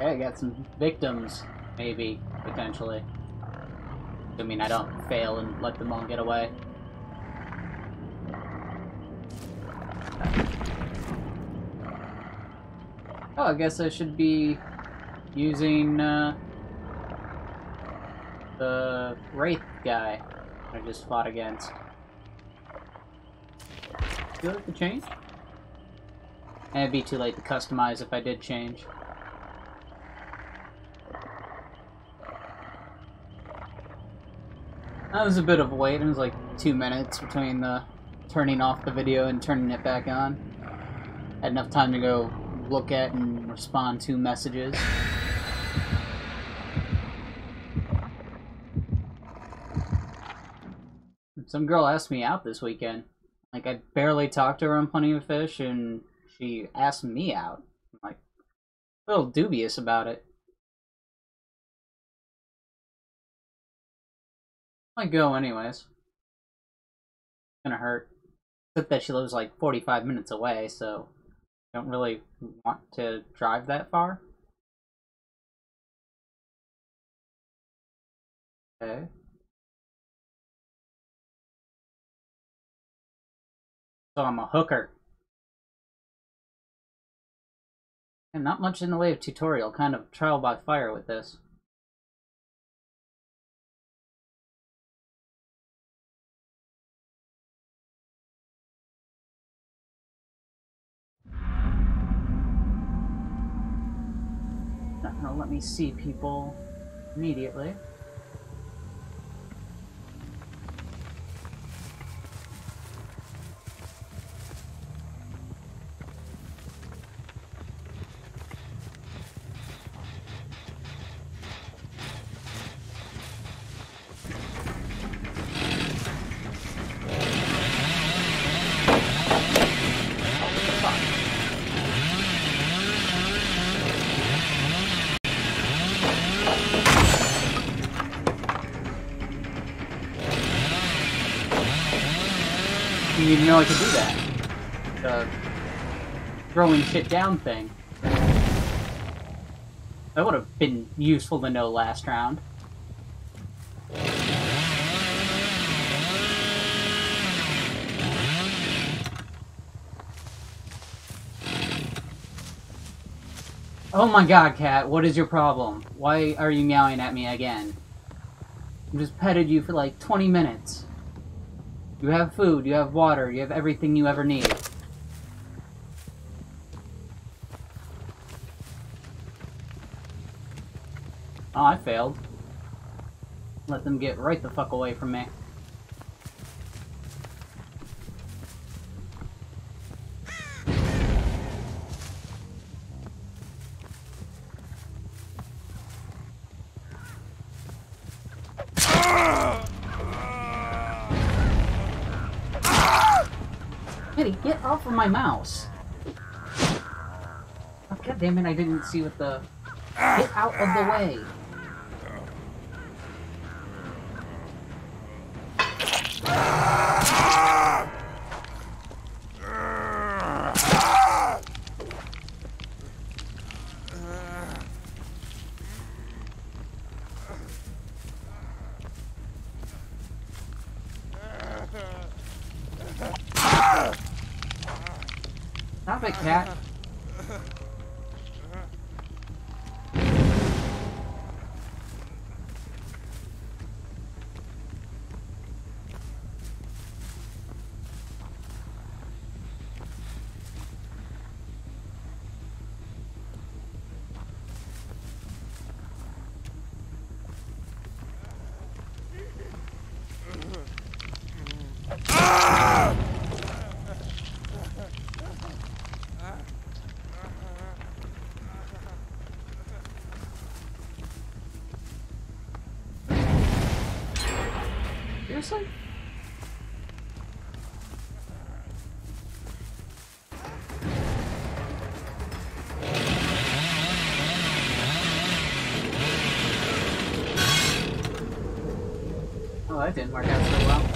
Okay, I got some victims, maybe, potentially. I mean, I don't fail and let them all get away. Oh, I guess I should be using the Wraith guy I just fought against. Do I have to change? And it'd be too late to customize if I did change. That was a bit of a wait. It was like 2 minutes between the turning off the video and turning it back on. Had enough time to go look at and respond to messages. Some girl asked me out this weekend. Like, I barely talked to her on Plenty of Fish, and she asked me out. I'm like, a little dubious about it. Might go anyways. It's gonna hurt. Except that she lives like 45 minutes away, so I don't really want to drive that far. Okay. So I'm a hooker. And not much in the way of tutorial, kind of trial by fire with this. Not gonna let me see people immediately. You didn't even know I could do that. The throwing shit down thing. That would have been useful to know last round. Oh my god, cat, what is your problem? Why are you meowing at me again? I just petted you for like 20 minutes. You have food, you have water, you have everything you ever need. Oh, I failed. Let them get right the fuck away from me. Kitty, get off of my mouse! Oh, god damn it, I didn't see what the... Get out of the way! Stop it, cat. Seriously? Oh, that didn't work out so well.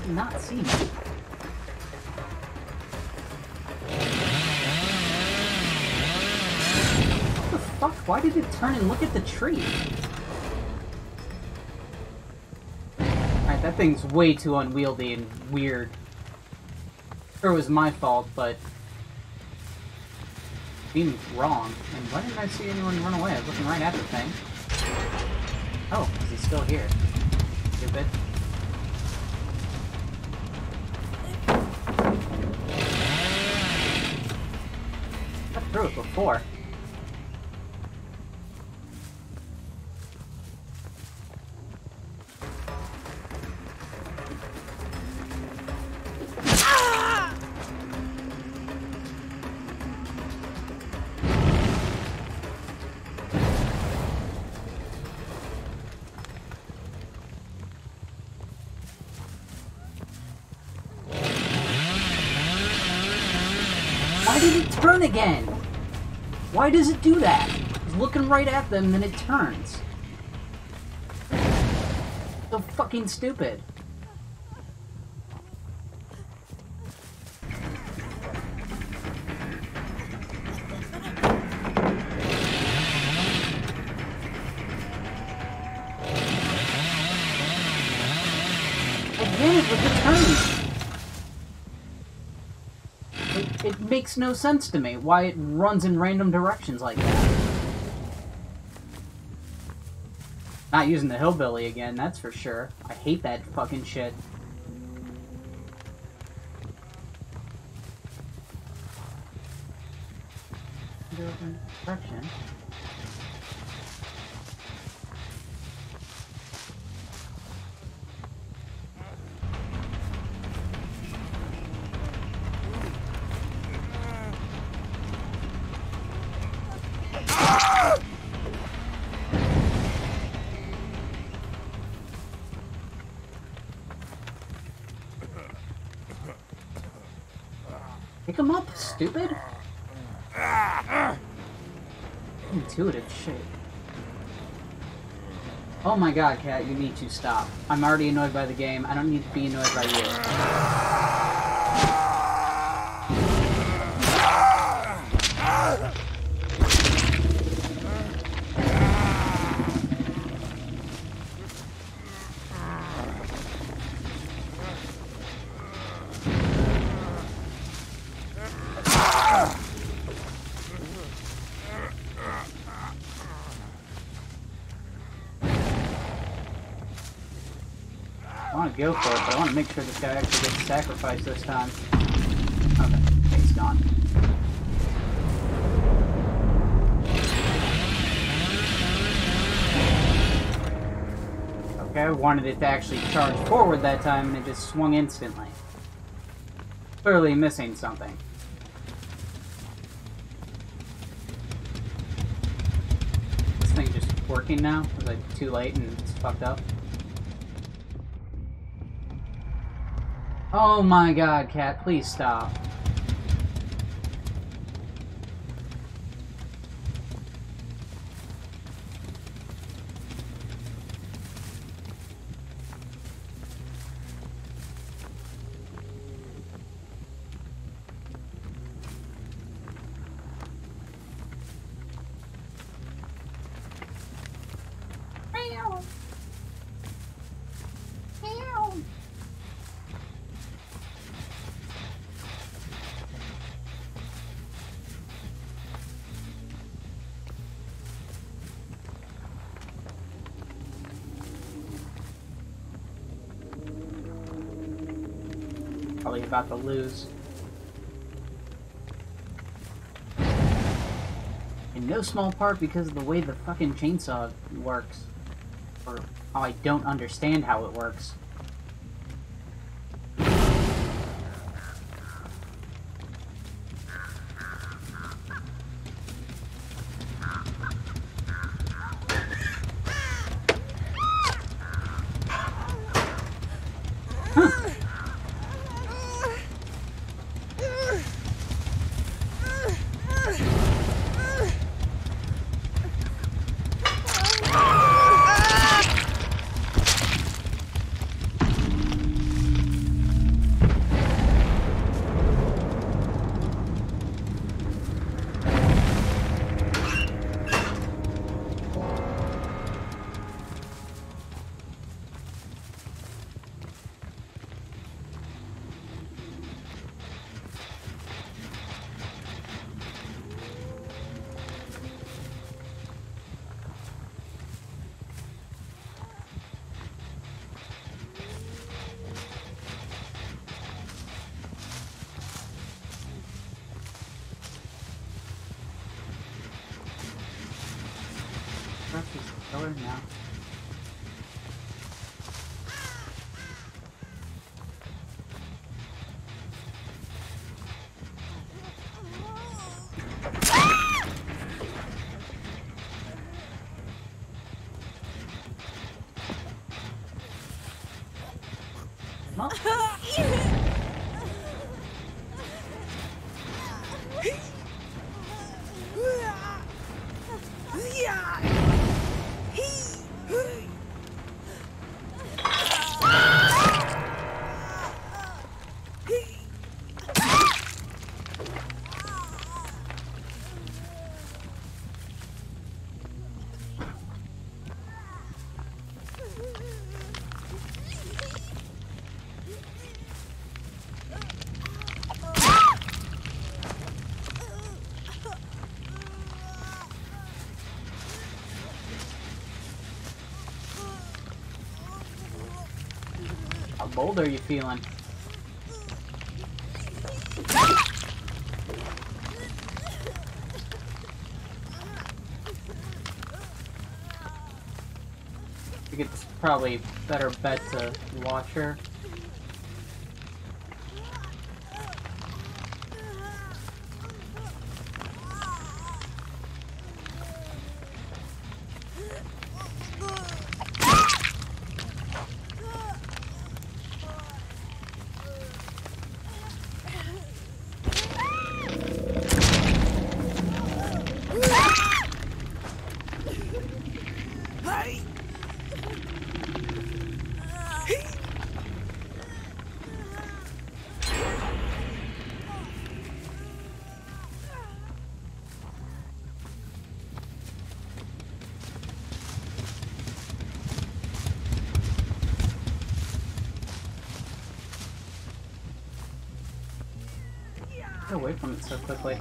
Did not see me. What the fuck? Why did it turn and look at the tree? Alright, that thing's way too unwieldy and weird. Sure, it was my fault, but being wrong. And why didn't I see anyone run away? I was looking right at the thing. Oh, because he's still here. Stupid. I threw it before. Why did it turn again? Why does it do that? It's looking right at them, then it turns. So fucking stupid. Again, with the turns. It makes no sense to me why it runs in random directions like that. Not using the hillbilly again, that's for sure. I hate that fucking shit. Direction. Pick him up, stupid! Intuitive shit. Oh my god, Cat, you need to stop. I'm already annoyed by the game. I don't need to be annoyed by you. I want to go for it, but I want to make sure this guy actually gets sacrificed this time. Okay, he's gone. Okay, I wanted it to actually charge forward that time, and it just swung instantly. Clearly missing something. This thing just working now? Was I too late and it's fucked up? Oh my god, Cat, please stop. Probably about to lose. In no small part because of the way the fucking chainsaw works. Or how I don't understand how it works. before? No. Well, how bold are you feeling? I think it's probably a better bet to watch her. Get away from it so quickly.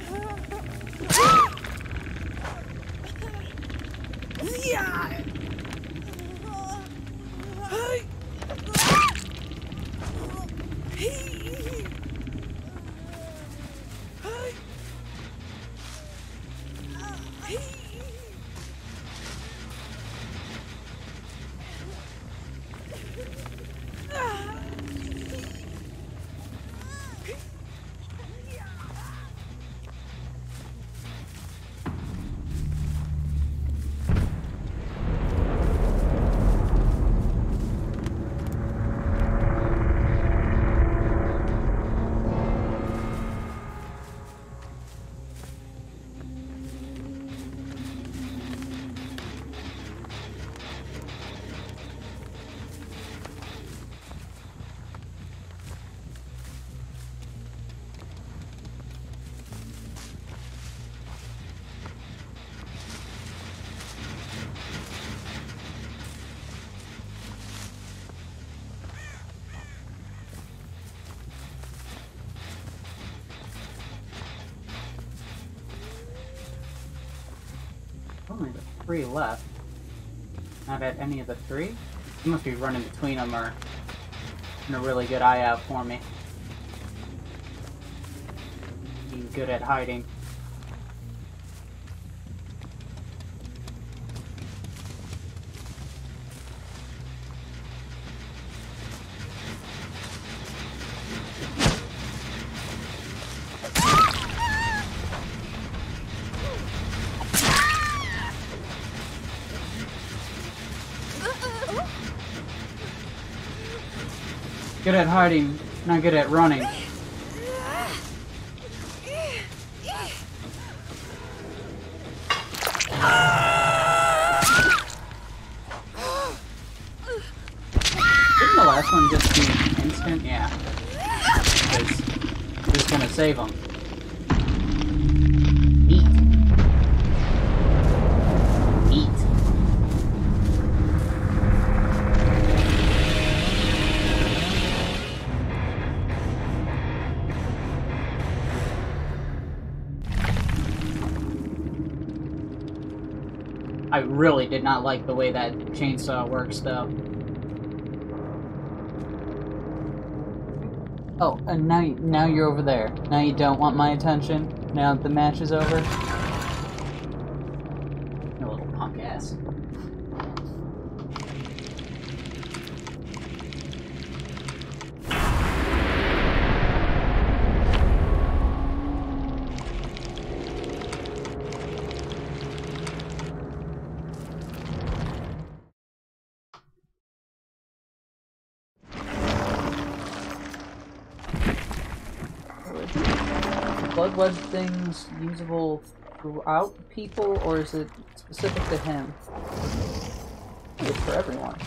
Only the 3 left. Not at any of the 3? You must be running between them or keeping a really good eye out for me. Being good at hiding. Good at hiding, not good at running. Didn't the last one just be instant? Yeah. Because I'm just gonna save them. Eat. Eat. I really did not like the way that chainsaw works, though. Oh, and now you're over there. Now you don't want my attention? Now that the match is over? You little punk ass. web things usable throughout people, or is it specific to him? It's for everyone.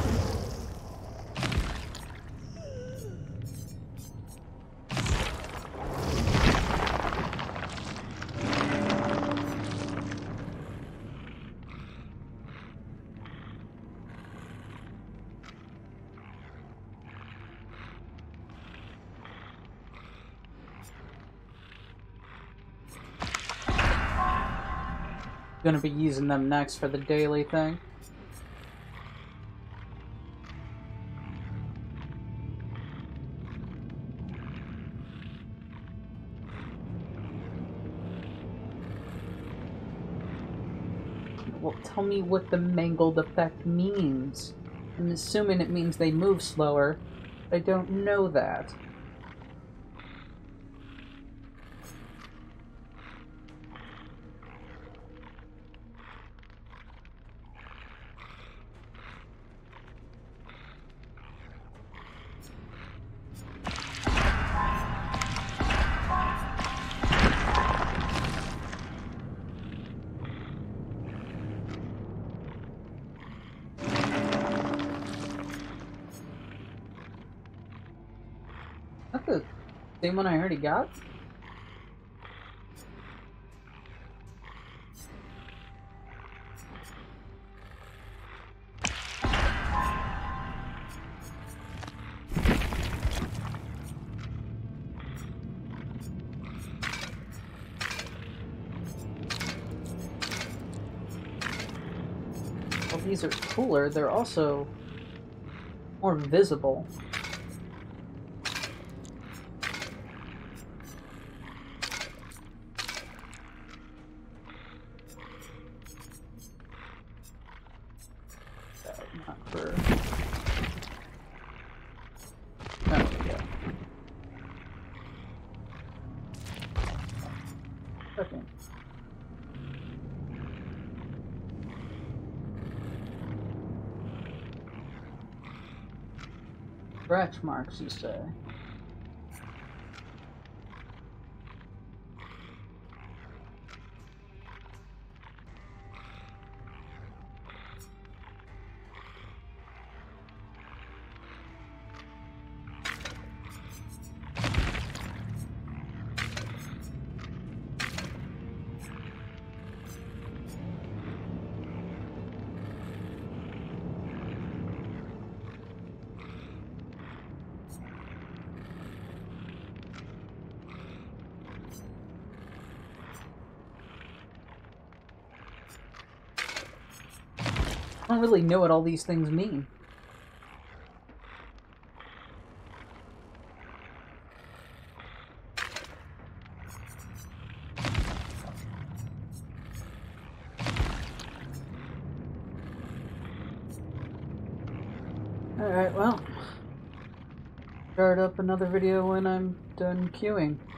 Gonna be using them next for the daily thing. Well, tell me what the mangled effect means. I'm assuming it means they move slower. I don't know that. That's the same one I already got? Well, these are cooler. They're also more visible. Not for... There we go. Okay. Scratch marks, you say? I don't really know what all these things mean. Alright, well, start up another video when I'm done queuing.